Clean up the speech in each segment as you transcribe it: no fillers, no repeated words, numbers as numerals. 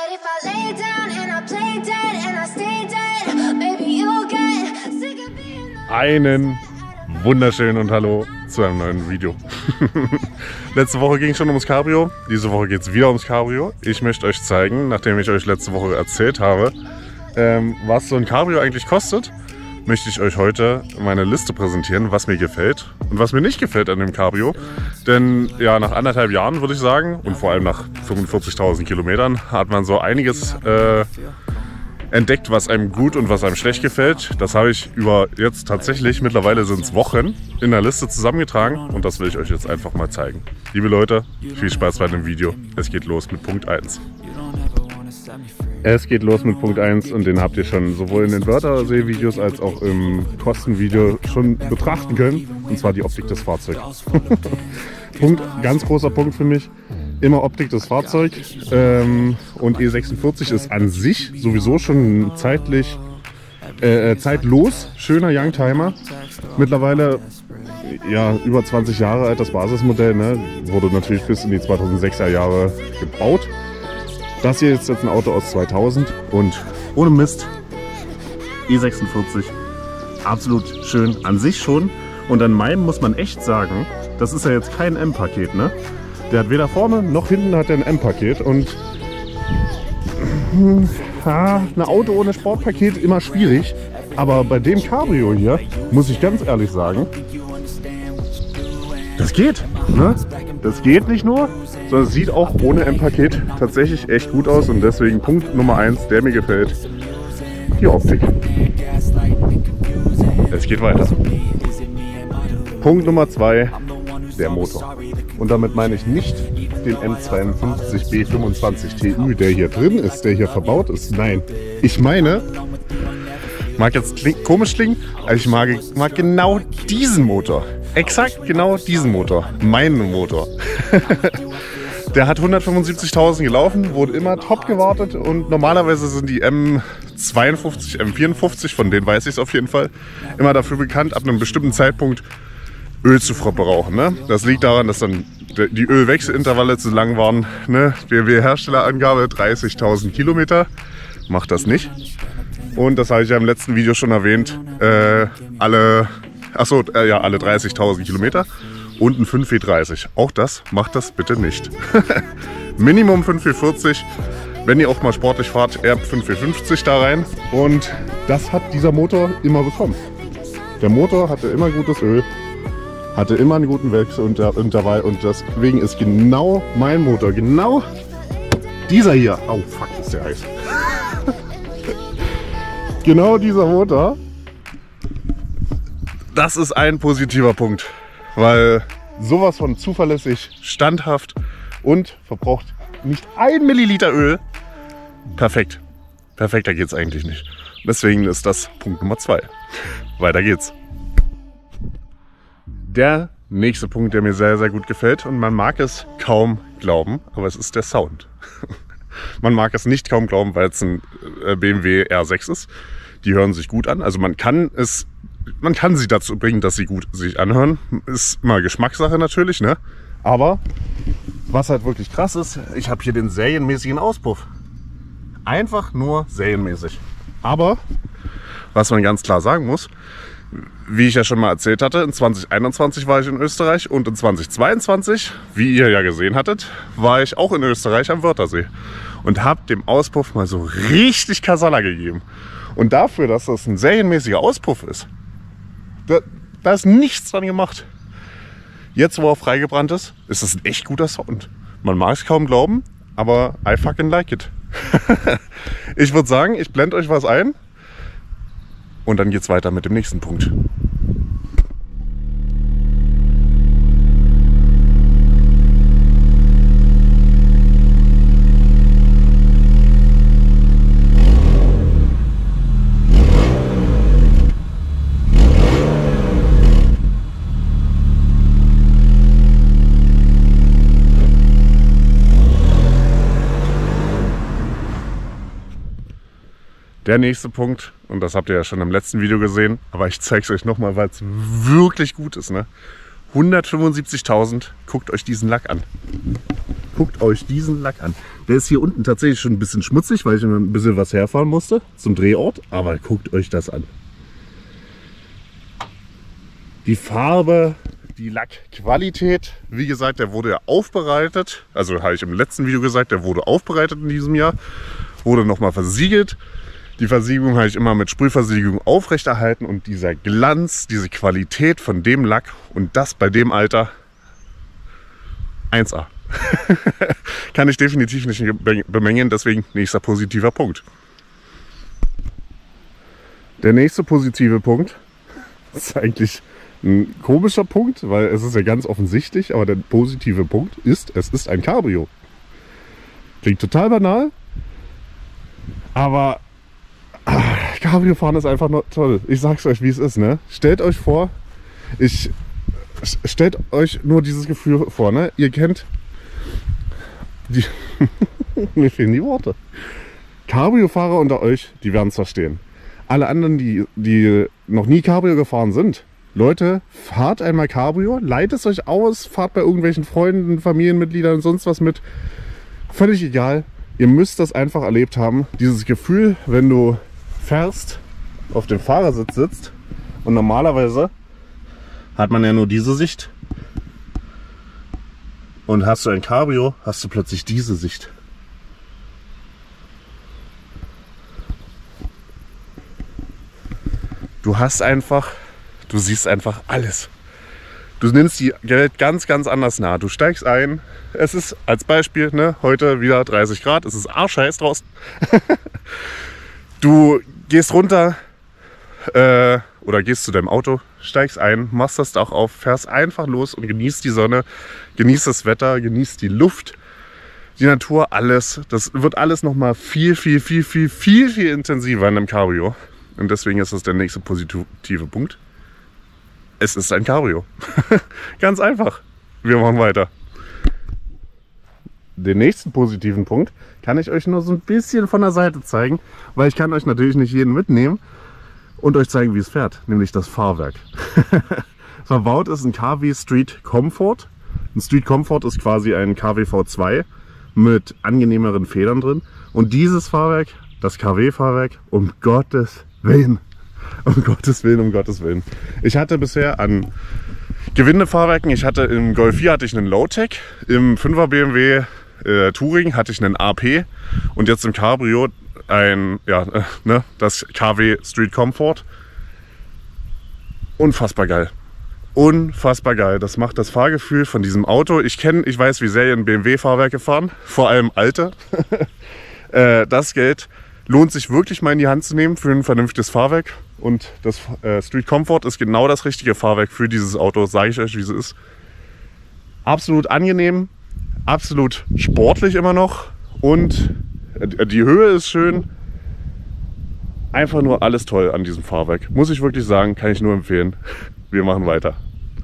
Einen wunderschönen und hallo zu einem neuen Video. Letzte Woche ging es schon ums Cabrio, diese Woche geht es wieder ums Cabrio. Ich möchte euch zeigen, nachdem ich euch letzte Woche erzählt habe, was so ein Cabrio eigentlich kostet, möchte ich euch heute meine Liste präsentieren, was mir gefällt und was mir nicht gefällt an dem Cabrio. Denn ja, nach 1,5 Jahren würde ich sagen, und vor allem nach 45.000 Kilometern, hat man so einiges entdeckt, was einem gut und was einem schlecht gefällt. Das habe ich über jetzt tatsächlich, mittlerweile sind es Wochen, in der Liste zusammengetragen und das will ich euch jetzt einfach mal zeigen. Liebe Leute, viel Spaß bei dem Video. Es geht los mit Punkt 1. Es geht los mit Punkt 1 und den habt ihr schon sowohl in den Wörthersee-Videos als auch im Kostenvideo schon betrachten können. Und zwar die Optik des Fahrzeugs. Ganz großer Punkt für mich. Immer Optik des Fahrzeugs. Und E46 ist an sich sowieso schon zeitlos schöner Youngtimer. Mittlerweile ja, über 20 Jahre alt, das Basismodell, ne? Wurde natürlich bis in die 2006er Jahre gebaut. Das hier ist jetzt ein Auto aus 2000 und ohne Mist, E46, absolut schön an sich schon. Und an meinem muss man echt sagen, das ist ja jetzt kein M-Paket, ne? Der hat weder vorne noch hinten hat er ein M-Paket und ein Auto ohne Sportpaket immer schwierig. Aber bei dem Cabrio hier, muss ich ganz ehrlich sagen, das geht, ne? Das geht nicht nur, sondern es sieht auch ohne M-Paket tatsächlich echt gut aus und deswegen Punkt Nummer 1, der mir gefällt, die Optik. Es geht weiter. Punkt Nummer 2, der Motor. Und damit meine ich nicht den M52B25 TÜ, der hier drin ist, der hier verbaut ist. Nein, ich meine, mag jetzt komisch klingen, aber ich mag genau diesen Motor. Exakt genau diesen Motor. Meinen Motor. Der hat 175.000 gelaufen, wurde immer top gewartet und normalerweise sind die M52, M54, von denen weiß ich es auf jeden Fall, immer dafür bekannt, ab einem bestimmten Zeitpunkt Öl zu verbrauchen. Ne? Das liegt daran, dass dann die Ölwechselintervalle zu lang waren. Ne? BMW-Herstellerangabe 30.000 Kilometer. Macht das nicht. Und das habe ich ja im letzten Video schon erwähnt. Alle 30.000 Kilometer und ein 5W30. Auch das macht das bitte nicht. Minimum 5W40. Wenn ihr auch mal sportlich fahrt, eher 5W50 da rein. Und das hat dieser Motor immer bekommen. Der Motor hatte immer gutes Öl, hatte immer einen guten Wechselintervall und deswegen ist genau mein Motor, genau dieser hier. Oh fuck, ist der heiß. Genau dieser Motor. Das ist ein positiver Punkt, weil sowas von zuverlässig, standhaft und verbraucht nicht 1 Milliliter Öl. Perfekt. Perfekter geht's eigentlich nicht. Deswegen ist das Punkt Nummer 2. Weiter geht's. Der nächste Punkt, der mir sehr, sehr gut gefällt und man mag es kaum glauben, aber es ist der Sound. Man mag es nicht kaum glauben, weil es ein BMW R6 ist. Die hören sich gut an, also man kann sie dazu bringen, dass sie gut sich anhören. Ist immer Geschmackssache natürlich, ne? Aber was halt wirklich krass ist, ich habe hier den serienmäßigen Auspuff. Einfach nur serienmäßig. Aber was man ganz klar sagen muss, wie ich ja schon mal erzählt hatte, in 2021 war ich in Österreich und in 2022, wie ihr ja gesehen hattet, war ich auch in Österreich am Wörthersee und habe dem Auspuff mal so richtig Kasala gegeben. Und dafür, dass das ein serienmäßiger Auspuff ist, da ist nichts dran gemacht. Jetzt, wo er freigebrannt ist das ein echt guter Sound. Man mag es kaum glauben, aber I fucking like it. Ich würde sagen, ich blende euch was ein und dann geht's weiter mit dem nächsten Punkt. Der nächste Punkt, und das habt ihr ja schon im letzten Video gesehen, aber ich zeige es euch nochmal, weil es wirklich gut ist. Ne? 175.000, guckt euch diesen Lack an. Guckt euch diesen Lack an. Der ist hier unten tatsächlich schon ein bisschen schmutzig, weil ich ein bisschen was herfahren musste zum Drehort. Aber guckt euch das an. Die Farbe, die Lackqualität, wie gesagt, der wurde ja aufbereitet. Also habe ich im letzten Video gesagt, der wurde aufbereitet in diesem Jahr. Wurde nochmal versiegelt. Die Versiegelung habe ich immer mit Sprühversiegelung aufrechterhalten. Und dieser Glanz, diese Qualität von dem Lack und das bei dem Alter 1A. Kann ich definitiv nicht bemängeln, deswegen nächster positiver Punkt. Der nächste positive Punkt ist eigentlich ein komischer Punkt, weil es ist ja ganz offensichtlich, aber der positive Punkt ist, es ist ein Cabrio. Klingt total banal, aber Cabrio fahren ist einfach nur toll. Ich sag's euch, wie es ist, ne? Stellt euch vor, stellt euch nur dieses Gefühl vor, ne? Ihr kennt die mir fehlen die Worte. Cabrio-Fahrer unter euch, die werden es verstehen. Alle anderen, die noch nie Cabrio gefahren sind, Leute, fahrt einmal Cabrio, leitet es euch aus, fahrt bei irgendwelchen Freunden, Familienmitgliedern und sonst was mit. Völlig egal. Ihr müsst das einfach erlebt haben. Dieses Gefühl, wenn du fährst, auf dem Fahrersitz sitzt und normalerweise hat man ja nur diese Sicht. Und hast du ein Cabrio, hast du plötzlich diese Sicht. Du siehst einfach alles. Du nimmst die Welt ganz, ganz anders nah. Du steigst ein. Es ist als Beispiel, ne, heute wieder 30 Grad. Es ist arschheiß draußen. Du gehst runter oder gehst zu deinem Auto, steigst ein, machst das Dach auf, fährst einfach los und genießt die Sonne, genießt das Wetter, genießt die Luft, die Natur, alles. Das wird alles nochmal viel intensiver in einem Cabrio. Und deswegen ist das der nächste positive Punkt. Es ist ein Cabrio. Ganz einfach. Wir machen weiter. Den nächsten positiven Punkt kann ich euch nur so ein bisschen von der Seite zeigen, weil ich kann euch natürlich nicht jeden mitnehmen und euch zeigen, wie es fährt, nämlich das Fahrwerk. Verbaut ist ein KW Street Comfort. Ein Street Comfort ist quasi ein KW V2 mit angenehmeren Federn drin. Und dieses Fahrwerk, das KW-Fahrwerk, um Gottes Willen. Um Gottes Willen, um Gottes Willen. Ich hatte bisher an Gewindefahrwerken, im Golf 4 hatte ich einen Low-Tech, im 5er BMW Touring hatte ich einen AP und jetzt im Cabrio das KW Street Comfort. Unfassbar geil. Unfassbar geil. Das macht das Fahrgefühl von diesem Auto. Ich weiß, wie sehr ihr in BMW-Fahrwerke fahren, vor allem alte. Das Geld lohnt sich wirklich mal in die Hand zu nehmen für ein vernünftiges Fahrwerk. Und das Street Comfort ist genau das richtige Fahrwerk für dieses Auto, sage ich euch, wie es ist. Absolut angenehm, absolut sportlich immer noch und die Höhe ist schön. Einfach nur alles toll an diesem Fahrwerk. Muss ich wirklich sagen, kann ich nur empfehlen. Wir machen weiter.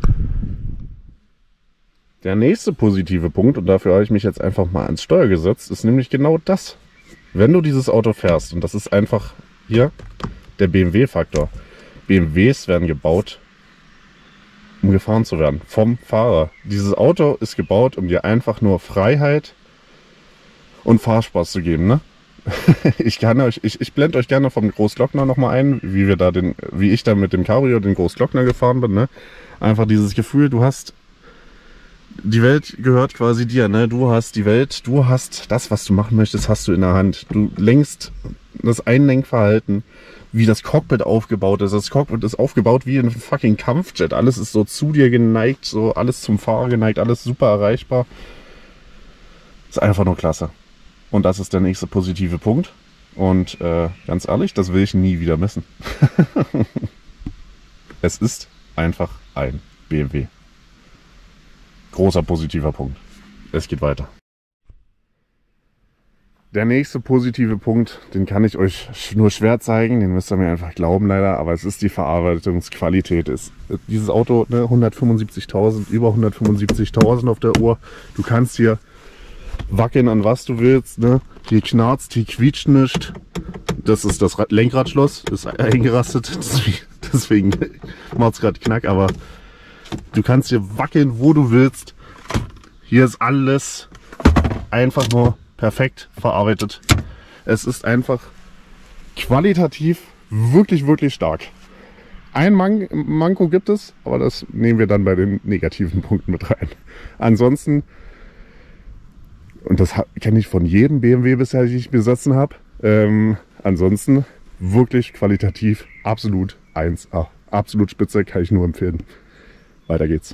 Der nächste positive Punkt, und dafür habe ich mich jetzt einfach mal ans Steuer gesetzt, ist nämlich genau das. Wenn du dieses Auto fährst, und das ist einfach hier der BMW-Faktor. BMWs werden gebaut, um gefahren zu werden, vom Fahrer. Dieses Auto ist gebaut, um dir einfach nur Freiheit und Fahrspaß zu geben, ne? Ich blende euch gerne vom Großglockner nochmal ein, wie ich da mit dem Cabrio den Großglockner gefahren bin, ne? Einfach dieses Gefühl, die Welt gehört quasi dir, ne? Du hast die Welt, du hast das, was du machen möchtest, hast du in der Hand. Du lenkst das Einlenkverhalten, wie das Cockpit aufgebaut ist. Das Cockpit ist aufgebaut wie ein fucking Kampfjet. Alles ist so zu dir geneigt, so alles zum Fahrer geneigt, alles super erreichbar. Ist einfach nur klasse. Und das ist der nächste positive Punkt. Und ganz ehrlich, das will ich nie wieder missen. Es ist einfach ein BMW. Großer positiver Punkt. Es geht weiter. Der nächste positive Punkt, den kann ich euch nur schwer zeigen, den müsst ihr mir einfach glauben leider, aber es ist die Verarbeitungsqualität. Dieses Auto, ne, 175.000, über 175.000 auf der Uhr. Du kannst hier wackeln an was du willst, ne? Hier knarzt, hier quietscht nicht. Das ist das Lenkradschloss, ist eingerastet, deswegen macht es gerade Knack, aber du kannst hier wackeln, wo du willst. Hier ist alles einfach nur perfekt verarbeitet. Es ist einfach qualitativ wirklich, wirklich stark. Ein Manko gibt es, aber das nehmen wir dann bei den negativen Punkten mit rein. Ansonsten, und das kenne ich von jedem BMW bisher, den ich besessen habe, ansonsten wirklich qualitativ absolut 1A. Absolut spitze, kann ich nur empfehlen. Weiter geht's.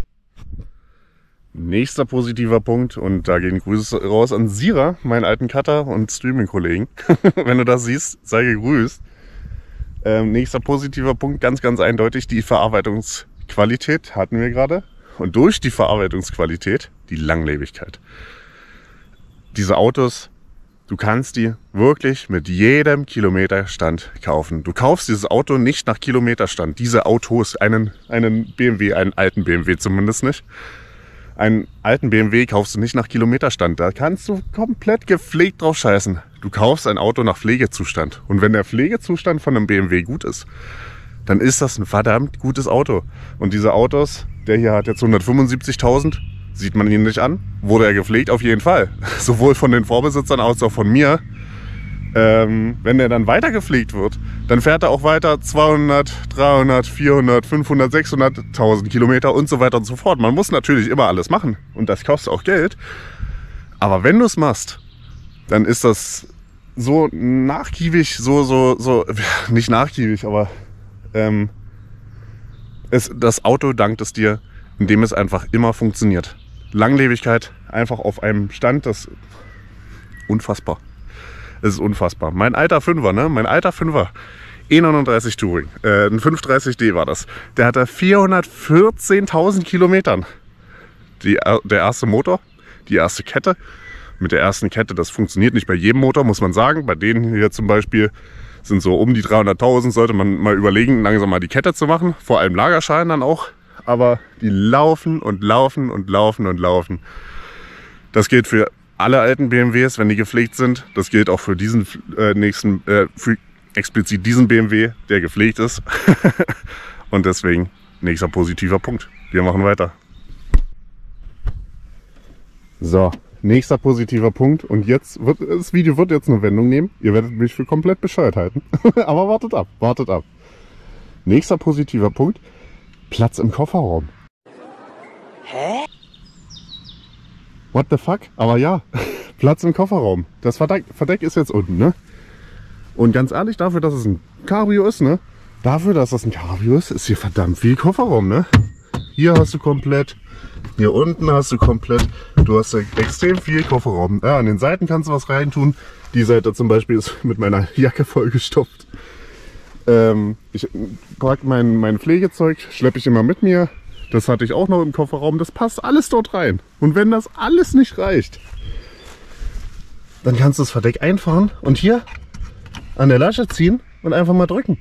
Nächster positiver Punkt, und da gehen Grüße raus an Sira, meinen alten Cutter und Streaming-Kollegen. Wenn du das siehst, sei gegrüßt. Nächster positiver Punkt, ganz, ganz eindeutig, die Verarbeitungsqualität hatten wir gerade. Und durch die Verarbeitungsqualität die Langlebigkeit. Diese Autos, du kannst die wirklich mit jedem Kilometerstand kaufen. Du kaufst dieses Auto nicht nach Kilometerstand. Diese Autos, einen BMW, einen alten BMW zumindest nicht. Einen alten BMW kaufst du nicht nach Kilometerstand. Da kannst du komplett gepflegt drauf scheißen. Du kaufst ein Auto nach Pflegezustand. Und wenn der Pflegezustand von einem BMW gut ist, dann ist das ein verdammt gutes Auto. Und diese Autos, der hier hat jetzt 175.000, sieht man ihn nicht an. Wurde er gepflegt? Auf jeden Fall. Sowohl von den Vorbesitzern als auch von mir. Wenn der dann weiter gepflegt wird, dann fährt er auch weiter 200, 300, 400, 500, 600.000 Kilometer und so weiter und so fort. Man muss natürlich immer alles machen und das kostet auch Geld. Aber wenn du es machst, dann ist das so nachgiebig, so nicht nachgiebig, aber das Auto dankt es dir, indem es einfach immer funktioniert. Langlebigkeit einfach auf einem Stand, das unfassbar. Es ist unfassbar. Mein alter Fünfer, ne? Mein alter Fünfer, E39 Touring, ein 530D war das. Der hatte 414.000 Kilometern. Der erste Motor, die erste Kette. Mit der ersten Kette, das funktioniert nicht bei jedem Motor, muss man sagen. Bei denen hier zum Beispiel sind so um die 300.000, sollte man mal überlegen, langsam mal die Kette zu machen. Vor allem Lagerschein dann auch. Aber die laufen und laufen und laufen und laufen. Das gilt für alle alten BMWs, wenn die gepflegt sind. Das gilt auch für diesen für explizit diesen BMW, der gepflegt ist. Und deswegen nächster positiver Punkt. Wir machen weiter. So, nächster positiver Punkt. Und jetzt das Video wird jetzt eine Wendung nehmen. Ihr werdet mich für komplett bescheuert halten. Aber wartet ab, wartet ab. Nächster positiver Punkt. Platz im Kofferraum. Hä? What the fuck? Aber ja, Platz im Kofferraum. Das Verdeck ist jetzt unten, ne? Und ganz ehrlich, dafür, dass es ein Cabrio ist, ne? Dafür, dass das ein Cabrio ist hier verdammt viel Kofferraum, ne? Hier hast du komplett, hier unten hast du komplett, du hast extrem viel Kofferraum. Ja, an den Seiten kannst du was reintun. Die Seite zum Beispiel ist mit meiner Jacke vollgestopft. Ich packe mein Pflegezeug, schleppe ich immer mit mir. Das hatte ich auch noch im Kofferraum. Das passt alles dort rein. Und wenn das alles nicht reicht, dann kannst du das Verdeck einfahren und hier an der Lasche ziehen und einfach mal drücken.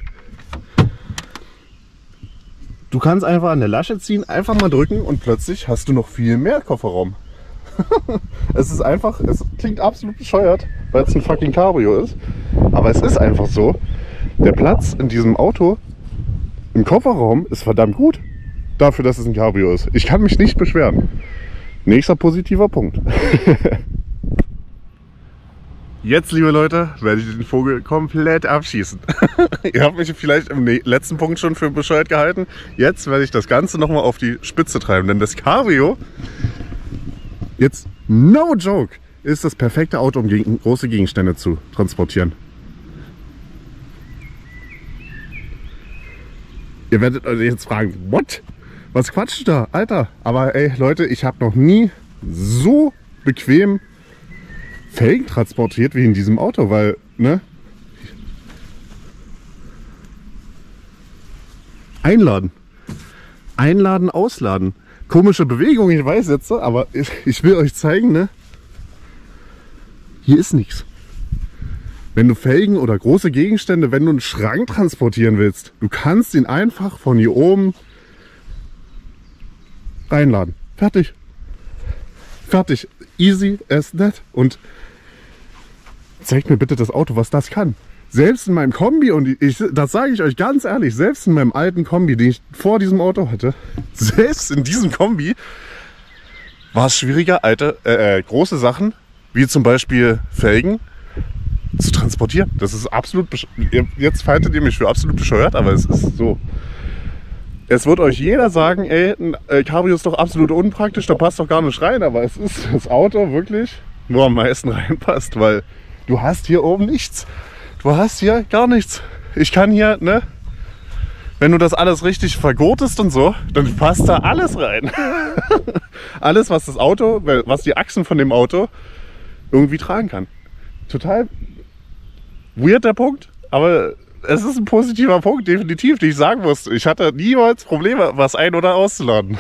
Du kannst einfach an der Lasche ziehen, einfach mal drücken und plötzlich hast du noch viel mehr Kofferraum. Es ist einfach, es klingt absolut bescheuert, weil es ein fucking Cabrio ist. Aber es ist einfach so. Der Platz in diesem Auto im Kofferraum ist verdammt gut. Dafür, dass es ein Cabrio ist. Ich kann mich nicht beschweren. Nächster positiver Punkt. Jetzt, liebe Leute, werde ich den Vogel komplett abschießen. Ihr habt mich vielleicht im letzten Punkt schon für bescheuert gehalten. Jetzt werde ich das Ganze nochmal auf die Spitze treiben. Denn das Cabrio, jetzt no joke, ist das perfekte Auto, um große Gegenstände zu transportieren. Ihr werdet euch jetzt fragen, what? Was quatscht da? Alter, aber ey Leute, ich habe noch nie so bequem Felgen transportiert wie in diesem Auto, weil, ne? Einladen. Einladen, ausladen. Komische Bewegung, ich weiß jetzt, aber ich will euch zeigen, ne? Hier ist nichts. Wenn du Felgen oder große Gegenstände, wenn du einen Schrank transportieren willst, du kannst ihn einfach von hier oben reinladen. Fertig. Fertig. Easy as that. Und zeigt mir bitte das Auto, was das kann. Selbst in meinem Kombi, und das sage ich euch ganz ehrlich, selbst in meinem alten Kombi, den ich vor diesem Auto hatte, selbst in diesem Kombi war es schwieriger, große Sachen wie zum Beispiel Felgen, zu transportieren. Das ist absolut, jetzt haltet ihr mich für absolut bescheuert, aber es ist so. Es wird euch jeder sagen, ey, ein Cabrio ist doch absolut unpraktisch, da passt doch gar nicht rein, aber es ist das Auto wirklich, wo am meisten reinpasst, weil du hast hier oben nichts. Du hast hier gar nichts. Ich kann hier, ne, wenn du das alles richtig vergurtest und so, dann passt da alles rein. Alles, was das Auto, was die Achsen von dem Auto irgendwie tragen kann. Total weird der Punkt, aber es ist ein positiver Punkt, definitiv, den ich sagen muss. Ich hatte niemals Probleme, was ein- oder auszuladen.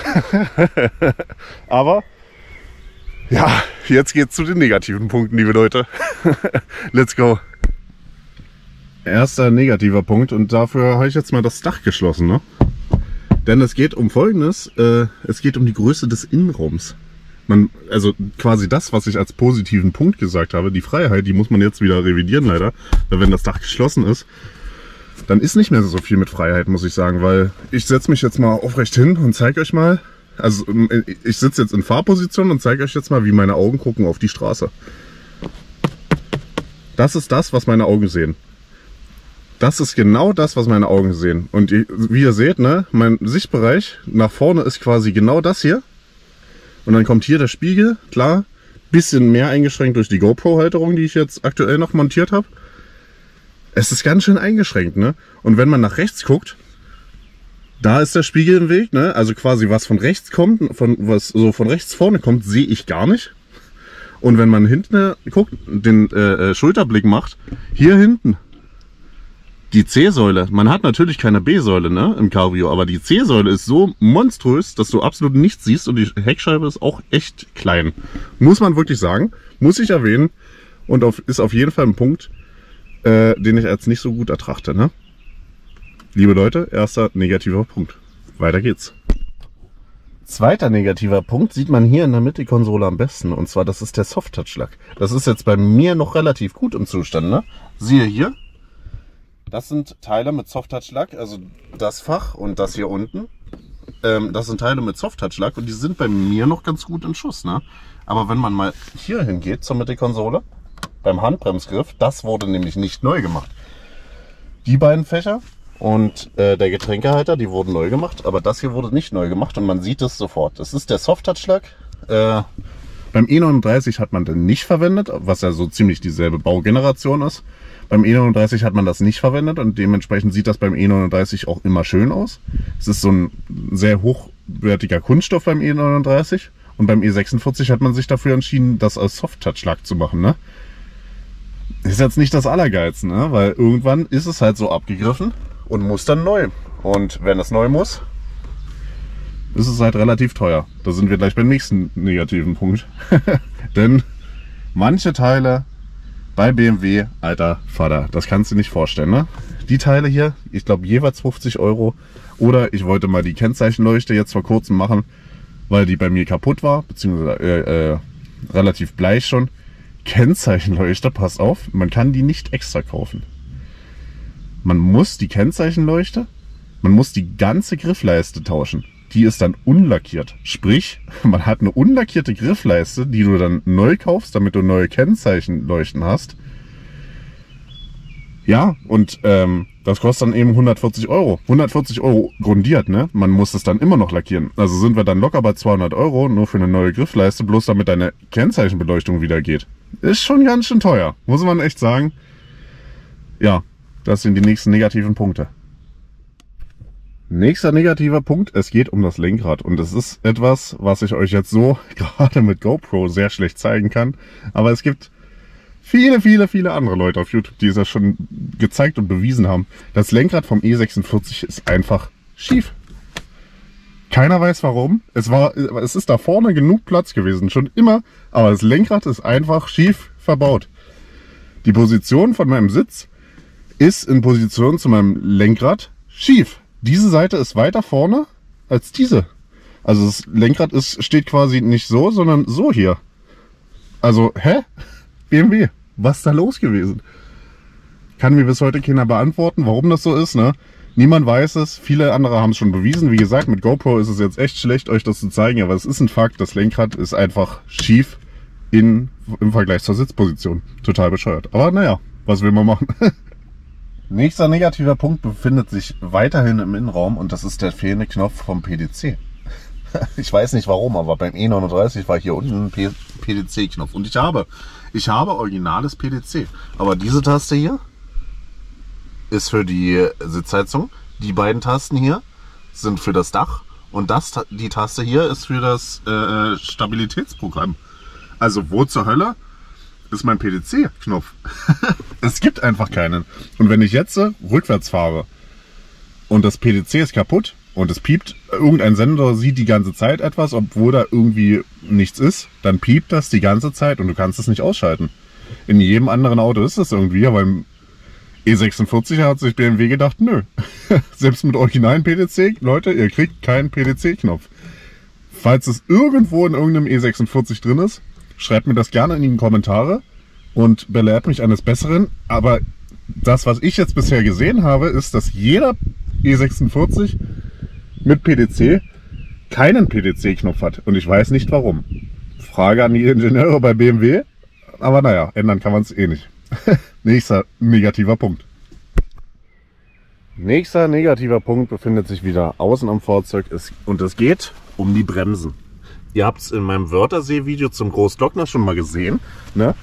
Aber ja, jetzt geht's zu den negativen Punkten, liebe Leute. Let's go. Erster negativer Punkt, und dafür habe ich jetzt mal das Dach geschlossen, ne? Denn es geht um Folgendes, es geht um die Größe des Innenraums. Also quasi das, was ich als positiven Punkt gesagt habe, die Freiheit, die muss man jetzt wieder revidieren leider, weil wenn das Dach geschlossen ist, dann ist nicht mehr so viel mit Freiheit, muss ich sagen, weil ich setze mich jetzt mal aufrecht hin und zeige euch mal, also ich sitze jetzt in Fahrposition und zeige euch jetzt mal, wie meine Augen gucken auf die Straße. Das ist das, was meine Augen sehen. Das ist genau das, was meine Augen sehen. Und wie ihr seht, ne, mein Sichtbereich nach vorne ist quasi genau das hier. Und dann kommt hier der Spiegel, klar, bisschen mehr eingeschränkt durch die GoPro-Halterung, die ich jetzt aktuell noch montiert habe. Es ist ganz schön eingeschränkt, ne? Und wenn man nach rechts guckt, da ist der Spiegel im Weg, ne? Also quasi was von rechts kommt, was so von rechts vorne kommt, sehe ich gar nicht. Und wenn man hinten guckt, den Schulterblick macht, hier hinten, die C-Säule, man hat natürlich keine B-Säule, ne, im Cabrio, aber die C-Säule ist so monströs, dass du absolut nichts siehst, und die Heckscheibe ist auch echt klein. Muss man wirklich sagen, muss ich erwähnen, und ist auf jeden Fall ein Punkt, den ich als nicht so gut ertrachte, ne? Liebe Leute, erster negativer Punkt. Weiter geht's. Zweiter negativer Punkt sieht man hier in der Mitte-Konsole am besten, und zwar das ist der Soft-Touch-Lack. Das ist jetzt bei mir noch relativ gut im Zustand, ne? Siehe hier. Das sind Teile mit Soft-Touch-Lack, also das Fach und das hier unten. Das sind Teile mit Soft-Touch-Lack, und die sind bei mir noch ganz gut in Schuss, ne? Aber wenn man mal hier hingeht zur Mitte-Konsole, beim Handbremsgriff, das wurde nämlich nicht neu gemacht. Die beiden Fächer und der Getränkehalter, die wurden neu gemacht, aber das hier wurde nicht neu gemacht, und man sieht es sofort. Das ist der Soft-Touch-Lack. Beim E39 hat man den nicht verwendet, was ja so ziemlich dieselbe Baugeneration ist. Beim E39 hat man das nicht verwendet, und dementsprechend sieht das beim E39 auch immer schön aus. Es ist so ein sehr hochwertiger Kunststoff beim E39, und beim E46 hat man sich dafür entschieden, das als Soft-Touch-Lack zu machen, ne? Ist jetzt nicht das Allergeilste, ne? Weil irgendwann ist es halt so abgegriffen und muss dann neu. Und wenn es neu muss, ist es halt relativ teuer. Da sind wir gleich beim nächsten negativen Punkt. Denn manche Teile bei BMW, alter Vater, das kannst du nicht vorstellen, ne? Die Teile hier, ich glaube jeweils 50 Euro. Oder ich wollte mal die Kennzeichenleuchte jetzt vor kurzem machen, weil die bei mir kaputt war, beziehungsweise relativ bleich schon. Kennzeichenleuchte, passt auf, man kann die nicht extra kaufen. Man muss die Kennzeichenleuchte, man muss die ganze Griffleiste tauschen. Die ist dann unlackiert. Sprich, man hat eine unlackierte Griffleiste, die du dann neu kaufst, damit du neue Kennzeichenleuchten hast. Ja, und das kostet dann eben 140 Euro. 140 Euro grundiert, ne? Man muss es dann immer noch lackieren. Also sind wir dann locker bei 200 Euro nur für eine neue Griffleiste, bloß damit deine Kennzeichenbeleuchtung wieder geht. Ist schon ganz schön teuer, muss man echt sagen. Ja, das sind die nächsten negativen Punkte. Nächster negativer Punkt, es geht um das Lenkrad, und es ist etwas, was ich euch jetzt so gerade mit GoPro sehr schlecht zeigen kann, aber es gibt viele andere Leute auf YouTube, die es ja schon gezeigt und bewiesen haben. Das Lenkrad vom E46 ist einfach schief. Keiner weiß warum. Es ist da vorne genug Platz gewesen, schon immer, aber das Lenkrad ist einfach schief verbaut. Die Position von meinem Sitz ist in Position zu meinem Lenkrad schief. Diese Seite ist weiter vorne als diese. Also das Lenkrad steht quasi nicht so, sondern so hier. Also, hä? BMW, was ist da los gewesen? Kann mir bis heute keiner beantworten, warum das so ist, ne? Niemand weiß es, viele andere haben es schon bewiesen. Wie gesagt, mit GoPro ist es jetzt echt schlecht, euch das zu zeigen, aber es ist ein Fakt, das Lenkrad ist einfach schief im Vergleich zur Sitzposition. Total bescheuert. Aber naja, was will man machen? Nächster negativer Punkt befindet sich weiterhin im Innenraum und das ist der fehlende Knopf vom PDC. Ich weiß nicht warum, aber beim E39 war hier unten ein PDC-Knopf und ich habe originales PDC. Aber diese Taste hier ist für die Sitzheizung, die beiden Tasten hier sind für das Dach und die Taste hier ist für das Stabilitätsprogramm. Also wo zur Hölle ist mein PDC-Knopf? Es gibt einfach keinen. Und wenn ich jetzt rückwärts fahre und das PDC ist kaputt und es piept, irgendein Sender sieht die ganze Zeit etwas, obwohl da irgendwie nichts ist, dann piept das die ganze Zeit und du kannst es nicht ausschalten. In jedem anderen Auto ist das irgendwie, aber im E46 hat sich BMW gedacht, nö. Selbst mit originalen PDC, Leute, ihr kriegt keinen PDC-Knopf. Falls es irgendwo in irgendeinem E46 drin ist, schreibt mir das gerne in die Kommentare und belehrt mich eines Besseren. Aber das, was ich jetzt bisher gesehen habe, ist, dass jeder E46 mit PDC keinen PDC-Knopf hat. Und ich weiß nicht warum. Frage an die Ingenieure bei BMW. Aber naja, ändern kann man es eh nicht. Nächster negativer Punkt. Nächster negativer Punkt befindet sich wieder außen am Fahrzeug und es geht um die Bremsen. Ihr habt es in meinem Wörthersee-Video zum Großglockner schon mal gesehen. Ne?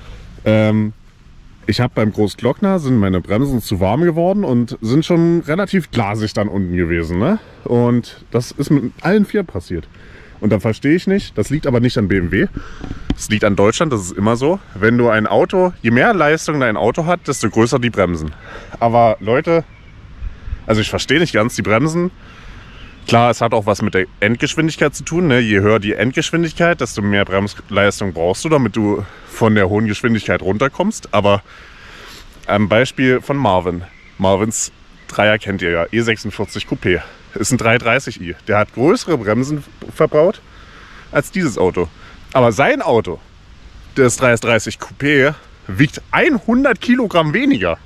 Ich habe beim Großglockner, sind meine Bremsen zu warm geworden und sind schon relativ glasig dann unten gewesen. Ne? Und das ist mit allen vier passiert. Und da verstehe ich nicht, das liegt aber nicht an BMW. Es liegt an Deutschland, das ist immer so. Wenn du ein Auto, je mehr Leistung dein Auto hat, desto größer die Bremsen. Aber Leute, also ich verstehe nicht ganz die Bremsen. Klar, es hat auch was mit der Endgeschwindigkeit zu tun. Ne? Je höher die Endgeschwindigkeit, desto mehr Bremsleistung brauchst du, damit du von der hohen Geschwindigkeit runterkommst. Aber am Beispiel von Marvin. Marvins Dreier kennt ihr ja, E46 Coupé. Ist ein 330i. Der hat größere Bremsen verbaut als dieses Auto. Aber sein Auto, das 330 Coupé, wiegt 100 Kilogramm weniger.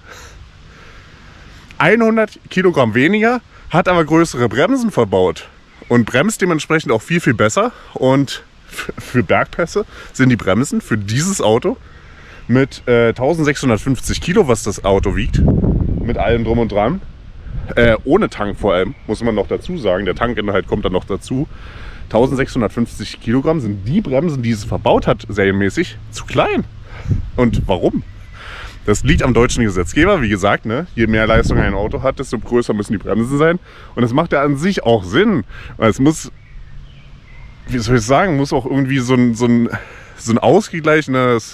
100 Kilogramm weniger, hat aber größere Bremsen verbaut und bremst dementsprechend auch viel, viel besser. Und für Bergpässe sind die Bremsen für dieses Auto mit 1650 Kilo, was das Auto wiegt, mit allem drum und dran, ohne Tank vor allem, muss man noch dazu sagen, der Tankinhalt kommt dann noch dazu, 1650 Kilogramm sind die Bremsen, die es verbaut hat, serienmäßig, zu klein. Und warum? Das liegt am deutschen Gesetzgeber, wie gesagt, ne? Je mehr Leistung ein Auto hat, desto größer müssen die Bremsen sein. Und das macht ja an sich auch Sinn. Weil es muss, wie soll ich sagen, muss auch irgendwie so ein ausgeglichenes,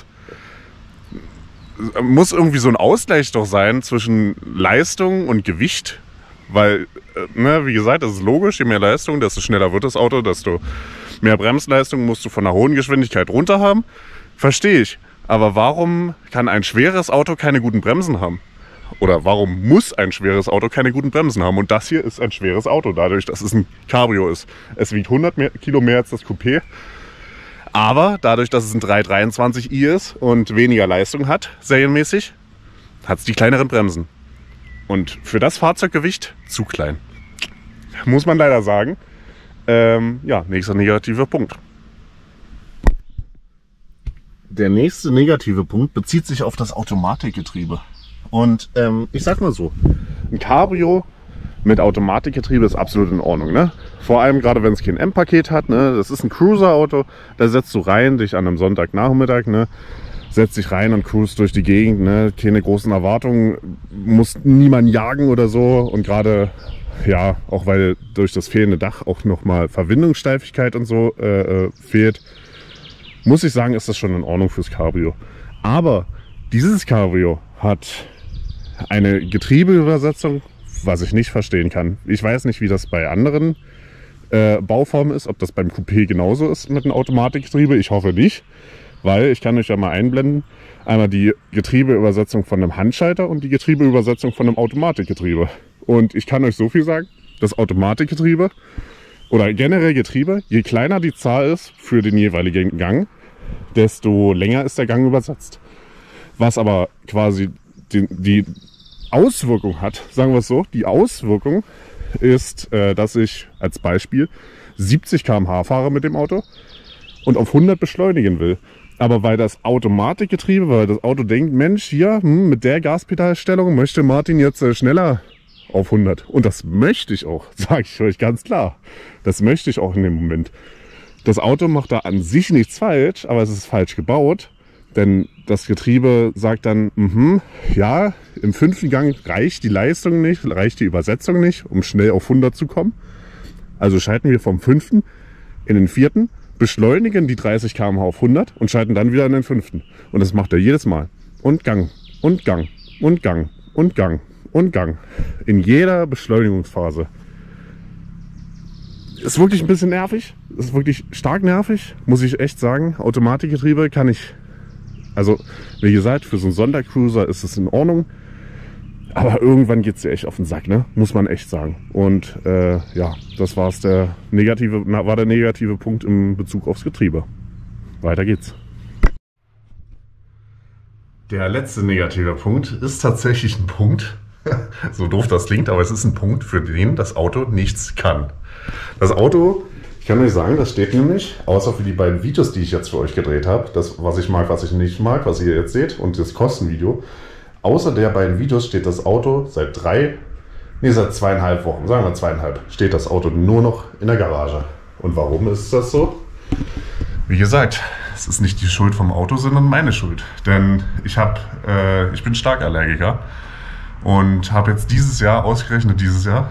muss irgendwie so ein Ausgleich doch sein zwischen Leistung und Gewicht. Weil, ne, wie gesagt, das ist logisch, je mehr Leistung, desto schneller wird das Auto, desto mehr Bremsleistung musst du von einer hohen Geschwindigkeit runter haben. Verstehe ich. Aber warum kann ein schweres Auto keine guten Bremsen haben? Oder warum muss ein schweres Auto keine guten Bremsen haben? Und das hier ist ein schweres Auto, dadurch, dass es ein Cabrio ist. Es wiegt 100 Kilo mehr als das Coupé. Aber dadurch, dass es ein 323i ist und weniger Leistung hat, serienmäßig, hat es die kleineren Bremsen. Und für das Fahrzeuggewicht zu klein. Muss man leider sagen. Ja, nächster negativer Punkt. Der nächste negative Punkt bezieht sich auf das Automatikgetriebe. Und ich sag mal so, ein Cabrio mit Automatikgetriebe ist absolut in Ordnung. Ne? Vor allem gerade, wenn es kein M-Paket hat. Ne? Das ist ein Cruiser-Auto, da setzt du rein, dich an einem Sonntagnachmittag, ne? Setzt dich rein und cruist durch die Gegend. Ne? Keine großen Erwartungen, musst niemanden jagen oder so. Und gerade, ja, auch weil durch das fehlende Dach auch nochmal Verwindungssteifigkeit und so fehlt, muss ich sagen, ist das schon in Ordnung fürs Cabrio. Aber dieses Cabrio hat eine Getriebeübersetzung, was ich nicht verstehen kann. Ich weiß nicht, wie das bei anderen Bauformen ist, ob das beim Coupé genauso ist mit einem Automatikgetriebe. Ich hoffe nicht, weil ich kann euch ja mal einblenden. Einmal die Getriebeübersetzung von einem Handschalter und die Getriebeübersetzung von einem Automatikgetriebe. Und ich kann euch so viel sagen, das Automatikgetriebe oder generell Getriebe, je kleiner die Zahl ist für den jeweiligen Gang, desto länger ist der Gang übersetzt. Was aber quasi die Auswirkung hat, sagen wir es so, die Auswirkung ist, dass ich als Beispiel 70 km/h fahre mit dem Auto und auf 100 beschleunigen will. Aber weil das Automatikgetriebe, weil das Auto denkt, Mensch, hier mit der Gaspedalstellung möchte Martin jetzt schneller auf 100. Und das möchte ich auch, sage ich euch ganz klar. Das möchte ich auch in dem Moment. Das Auto macht da an sich nichts falsch, aber es ist falsch gebaut. Denn das Getriebe sagt dann, ja, im 5. Gang reicht die Leistung nicht, reicht die Übersetzung nicht, um schnell auf 100 zu kommen. Also schalten wir vom 5. in den 4., beschleunigen die 30 km/h auf 100 und schalten dann wieder in den 5. Und das macht er jedes Mal. Und Gang, und Gang, und Gang, und Gang, und Gang. In jeder Beschleunigungsphase. Ist wirklich ein bisschen nervig. Ist wirklich stark nervig, muss ich echt sagen. Automatikgetriebe kann ich... Also, wie gesagt, für so einen Sondercruiser ist es in Ordnung. Aber irgendwann geht es dir echt auf den Sack, ne? Muss man echt sagen. Und ja, das war der negative Punkt in Bezug aufs Getriebe. Weiter geht's. Der letzte negative Punkt ist tatsächlich ein Punkt, so doof das klingt, aber es ist ein Punkt, für den das Auto nichts kann. Das Auto, ich kann euch sagen, das steht nämlich, außer für die beiden Videos, die ich jetzt für euch gedreht habe, das, was ich mag, was ich nicht mag, was ihr jetzt seht und das Kostenvideo, außer der beiden Videos steht das Auto seit 2,5 Wochen, sagen wir 2,5, steht das Auto nur noch in der Garage. Und warum ist das so? Wie gesagt, es ist nicht die Schuld vom Auto, sondern meine Schuld. Denn ich bin Starkallergiker und habe jetzt dieses Jahr, ausgerechnet dieses Jahr,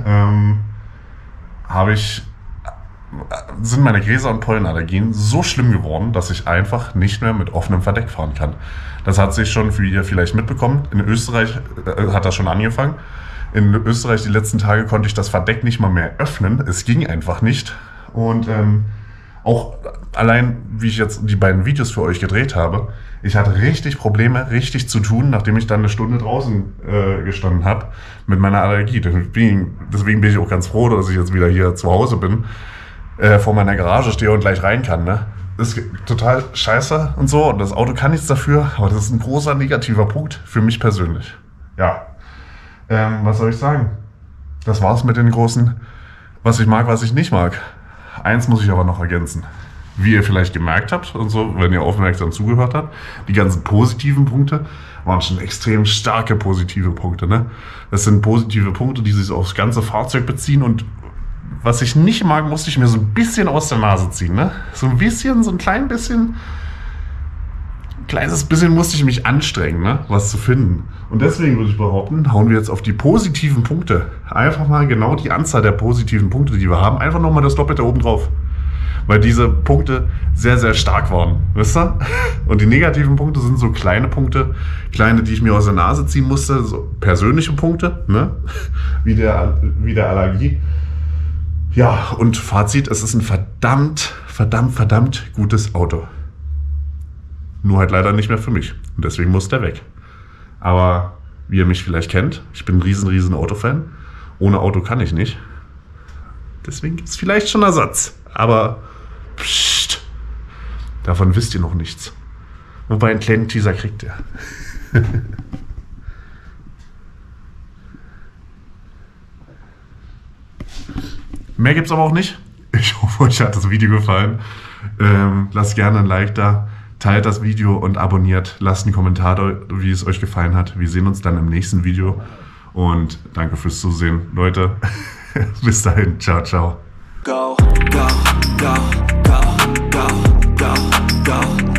sind meine Gräser- und Pollenallergien so schlimm geworden, dass ich einfach nicht mehr mit offenem Verdeck fahren kann. Das hat sich schon, wie ihr vielleicht mitbekommen, in Österreich hat das schon angefangen. In Österreich die letzten Tage konnte ich das Verdeck nicht mal mehr öffnen. Es ging einfach nicht. Und auch allein, wie ich jetzt die beiden Videos für euch gedreht habe, ich hatte richtig Probleme, richtig zu tun, nachdem ich dann eine Stunde draußen gestanden habe mit meiner Allergie. Deswegen bin ich auch ganz froh, dass ich jetzt wieder hier zu Hause bin, vor meiner Garage stehe und gleich rein kann. Ne? Das ist total scheiße und so und das Auto kann nichts dafür, aber das ist ein großer negativer Punkt für mich persönlich. Ja, was soll ich sagen? Das war's mit den großen, was ich mag, was ich nicht mag. Eins muss ich aber noch ergänzen. Wie ihr vielleicht gemerkt habt und so, wenn ihr aufmerksam zugehört habt, die ganzen positiven Punkte waren schon extrem starke positive Punkte. Ne? Das sind positive Punkte, die sich aufs ganze Fahrzeug beziehen und was ich nicht mag, musste ich mir so ein bisschen aus der Nase ziehen. Ne? So ein kleines bisschen musste ich mich anstrengen, ne? Was zu finden. Und deswegen würde ich behaupten, hauen wir jetzt auf die positiven Punkte. Einfach mal genau die Anzahl der positiven Punkte, die wir haben, einfach nochmal das Doppelte oben drauf. Weil diese Punkte sehr, sehr stark waren. Wisst ihr? Und die negativen Punkte sind so kleine Punkte, die ich mir aus der Nase ziehen musste, so persönliche Punkte, ne? wie der Allergie. Ja, und Fazit, es ist ein verdammt gutes Auto. Nur halt leider nicht mehr für mich. Und deswegen muss der weg. Aber wie ihr mich vielleicht kennt, ich bin ein riesen Autofan. Ohne Auto kann ich nicht. Deswegen gibt es vielleicht schon Ersatz. Aber pssst, davon wisst ihr noch nichts. Wobei einen kleinen Teaser kriegt ihr. Mehr gibt's aber auch nicht. Ich hoffe, euch hat das Video gefallen. Lasst gerne ein Like da, teilt das Video und abonniert. Lasst einen Kommentar da, wie es euch gefallen hat. Wir sehen uns dann im nächsten Video. Und danke fürs Zusehen. Leute, bis dahin. Ciao, ciao. Go, go, go, go, go, go, go.